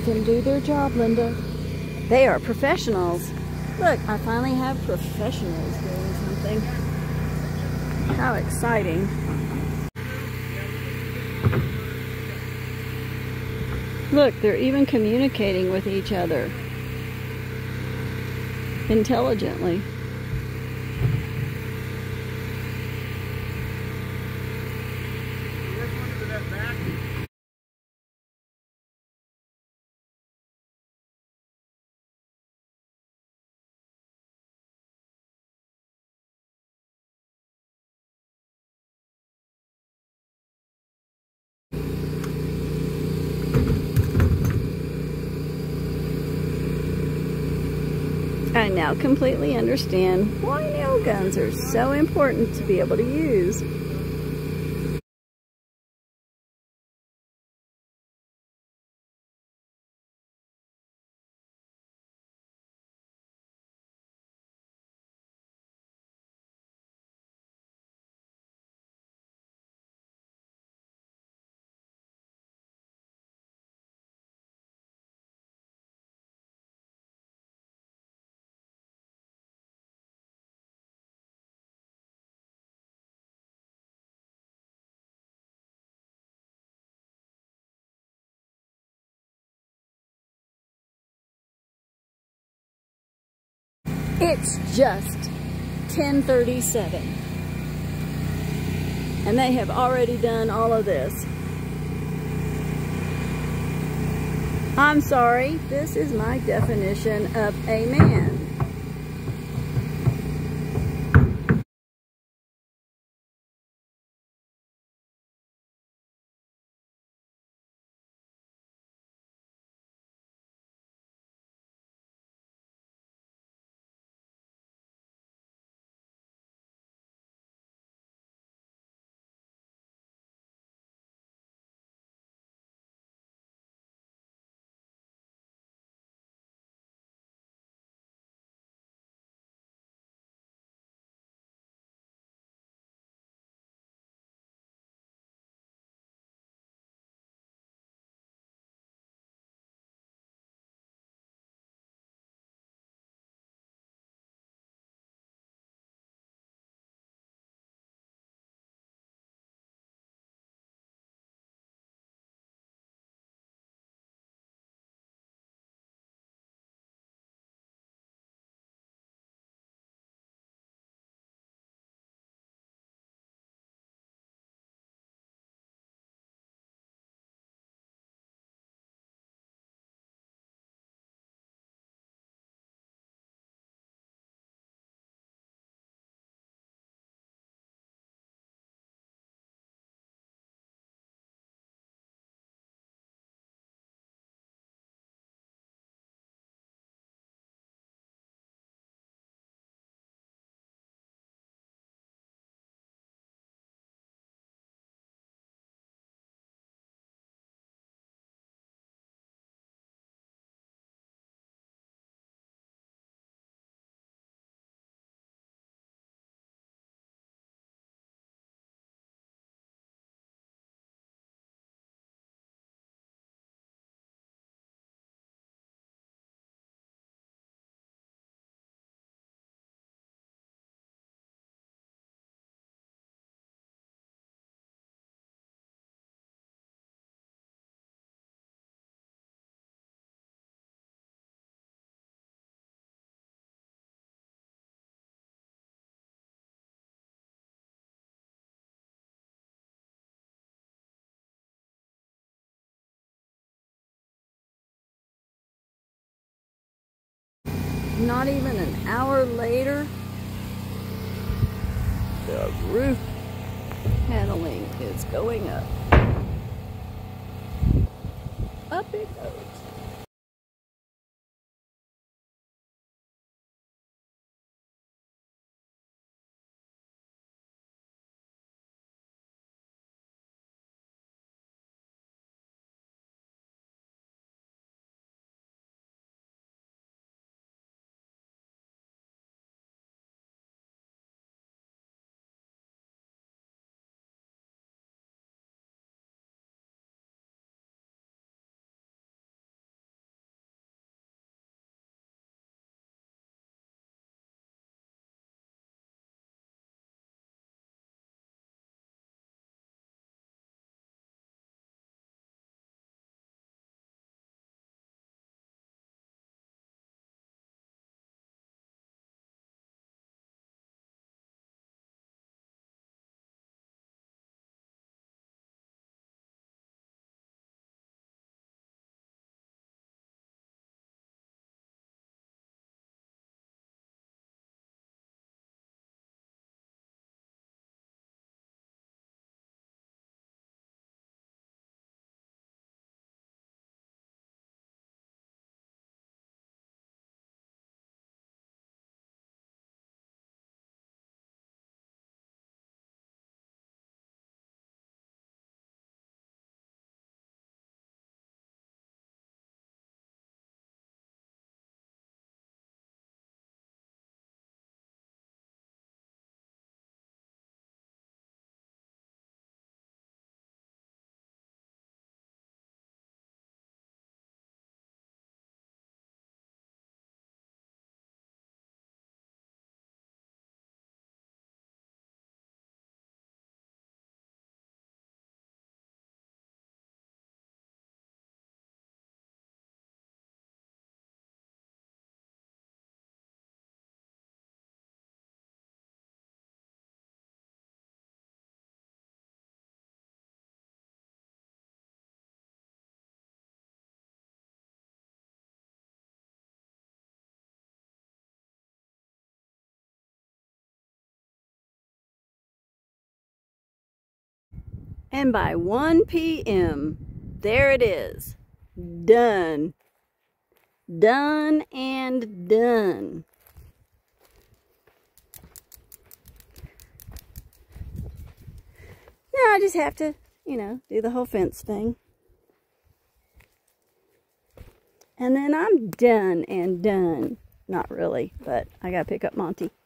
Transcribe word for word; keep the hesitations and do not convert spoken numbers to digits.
them do their job, Linda. They are professionals. Look, I finally have professionals doing something. How exciting. Look, they're even communicating with each other intelligently. I now completely understand why nail guns are so important to be able to use. It's just ten thirty-seven, and they have already done all of this. I'm sorry, this is my definition of a man. Not even an hour later, the roof paneling is going up. Up it goes. And by one P M, there it is. Done. Done and done. Now I just have to, you know, do the whole fence thing. And then I'm done and done. Not really, but I gotta pick up Monty.